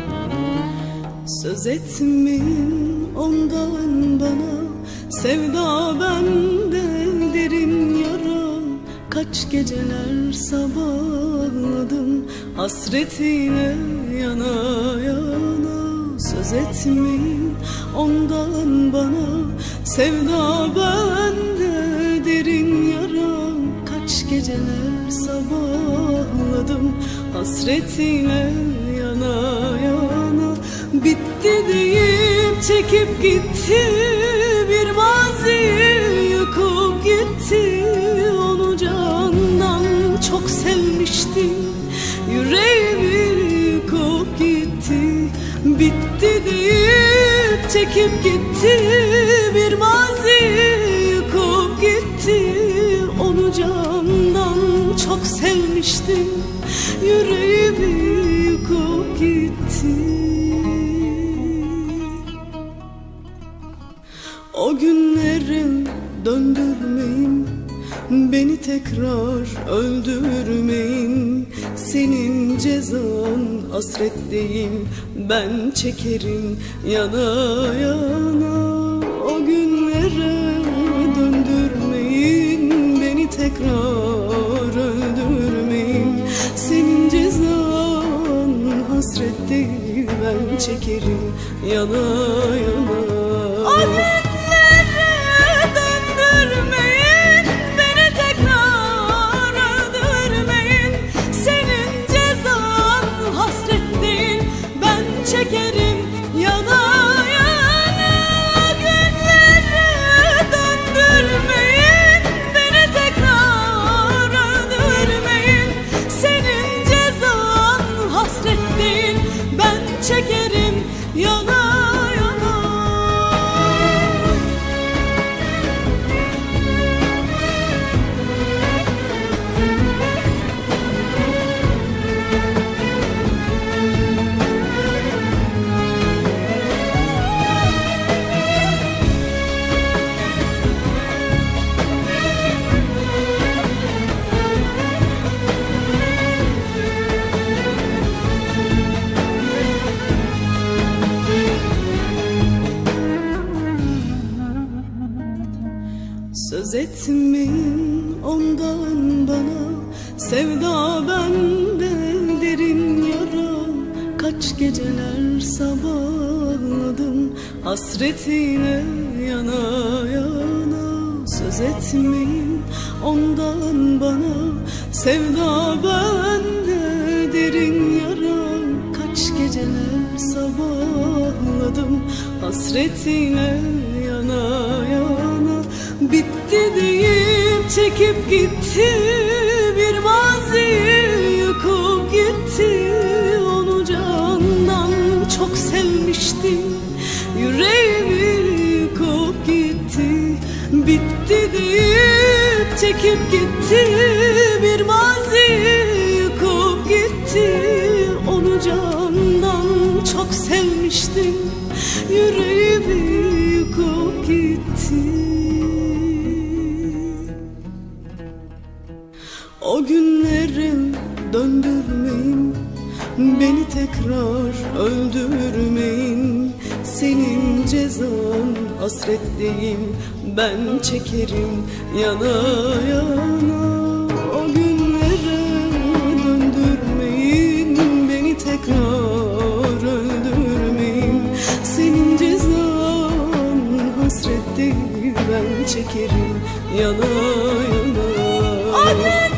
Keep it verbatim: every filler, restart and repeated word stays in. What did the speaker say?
Söz etmeyin ondan bana, sevda bende derin yara. Kaç geceler sabahladım hasretiyle yana yana. Söz etmeyin ondan bana, sevda bende derin yara. Kaç geceler sabahladım hasretiyle yana yana. Bitti deyip çekip gitti, bir maziyi yıkıp gitti. Onu candan çok sevmiştim, yüreğimi yıkıp gitti. Bitti deyip çekip gitti, bir maziyi yıkıp gitti. Onu candan çok sevmiştim, yüreğimi yıkıp gitti. O günleri döndürmeyin, beni tekrar öldürmeyin. Senin cezan hasretteyim, ben çekerim yana yana. O günlere döndürmeyin, beni tekrar öldürmeyin. Senin cezan hasretteyim, ben çekerim yana yana. O günlere döndürmeyin, beni tekrar öldürmeyin. Senin cezan hasret değil, ben çekerim yana yana. O günlere döndürmeyin, beni tekrar öldürmeyin. Senin cezan hasret değil, ben çekerim yana. Söz etmeyin ondan bana, sevda bende derin yara. Kaç geceler sabahladım hasretiyle yana yana. Söz etmeyin ondan bana, sevda bende derin yara. Kaç geceler sabahladım hasretiyle yana yana. Bitti deyip çekip gitti, bir maziyi yıkıp gitti. Onu candan çok sevmiştim, yüreğimi yıkıp gitti. Bitti deyip çekip gitti, bir maziyi yıkıp gitti. Onu candan çok sevmiştim, yüreğimi yıkıp gitti. O günleri döndürmeyin, beni tekrar öldürmeyin. Senin cezan hasretteyim, ben çekerim yana yana. O günleri döndürmeyin, beni tekrar öldürmeyin. Senin cezan hasretteyim, ben çekerim yana yana.